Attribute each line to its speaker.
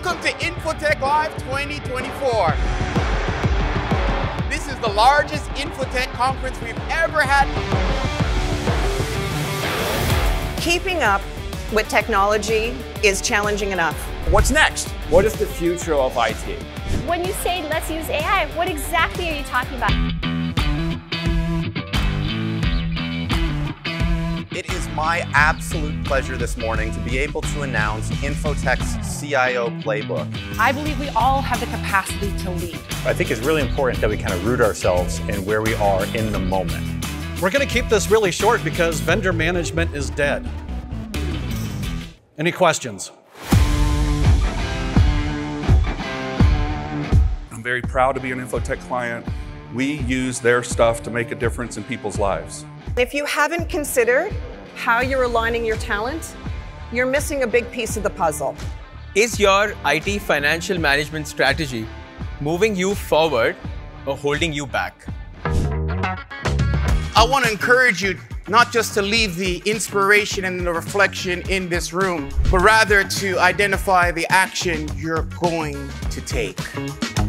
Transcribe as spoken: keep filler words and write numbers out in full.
Speaker 1: Welcome to Infotech Live twenty twenty-four. This is the largest Infotech conference we've ever had.
Speaker 2: Keeping up with technology is challenging enough.
Speaker 3: What's next? What is the future of I T?
Speaker 4: When you say let's use A I, what exactly are you talking about?
Speaker 5: It is my absolute pleasure this morning to be able to announce Infotech's C I O playbook.
Speaker 6: I believe we all have the capacity to lead.
Speaker 7: I think it's really important that we kind of root ourselves in where we are in the moment.
Speaker 8: We're going to keep this really short because vendor management is dead. Any questions?
Speaker 9: I'm very proud to be an Infotech client. We use their stuff to make a difference in people's lives.
Speaker 2: If you haven't considered how you're aligning your talent, you're missing a big piece of the puzzle.
Speaker 10: Is your I T financial management strategy moving you forward or holding you back?
Speaker 1: I want to encourage you not just to leave the inspiration and the reflection in this room, but rather to identify the action you're going to take.